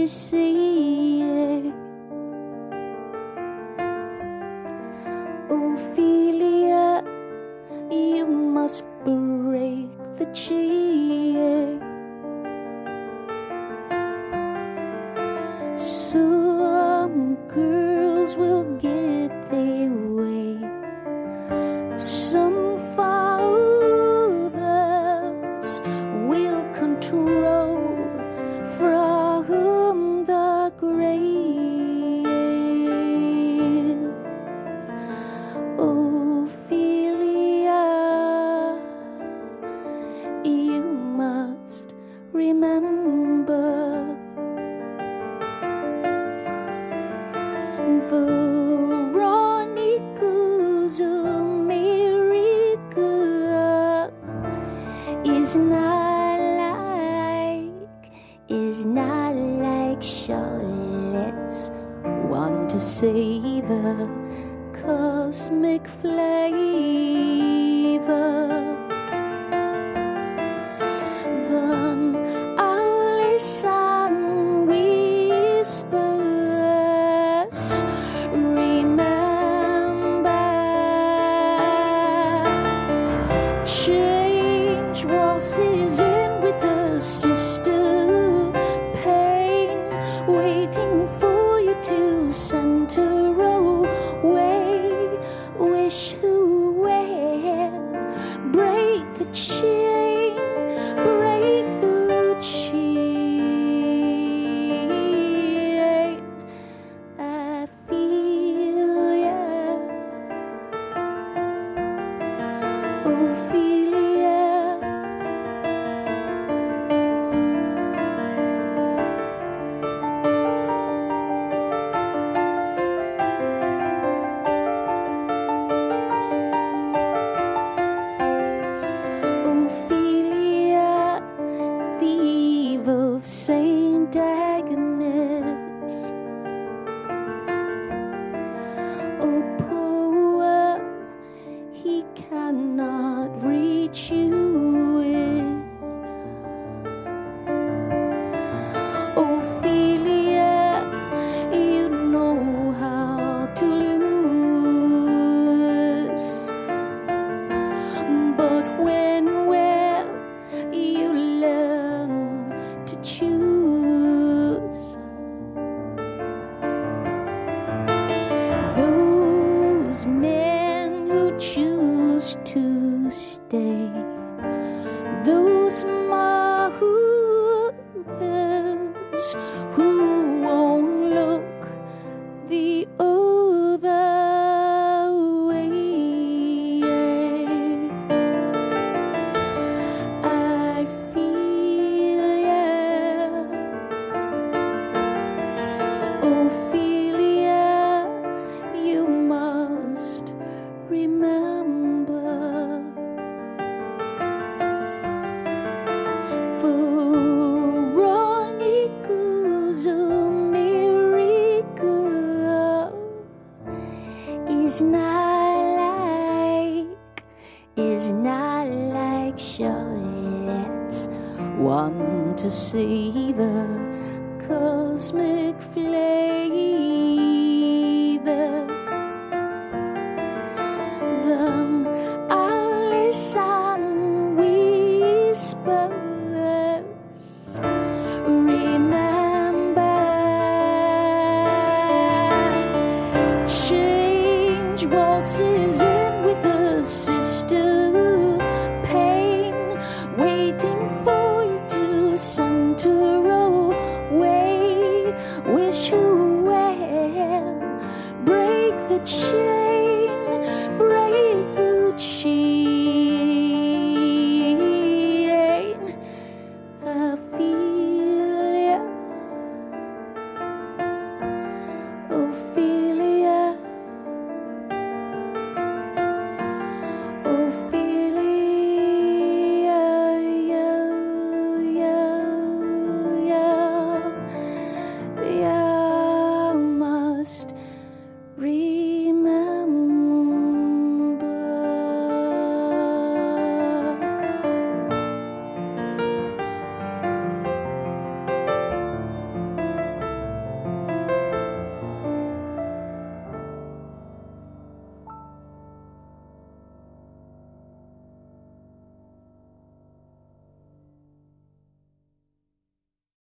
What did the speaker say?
say, Ophelia, you must break the chain. Some girls will get their way, some fathers will control from the grave. Ophelia, you must remember, Veronica's America is not like Charlotte's one to savor cosmic flavor. Then I'll listen whispers, remember, change was in with her sister, pain waiting for you to send her away. Wish you well, break the chain, break the chain. I feel ya, Ophelia. Ophelia, the eve of Saint Agnes, a poem he cannot reach you in. Ophelia, you know how to lose, but when well, you learn to choose. Those men who choose to stay, those mothers who won't look the other way. I feel ya, Ophelia, you must remember, Veronica's America is not like Charlotte's one to savor cosmic flavor. Then I'll listen whispers, remember, change was in with her sister, pain waiting for you to send her away. Wish you well, break the chain.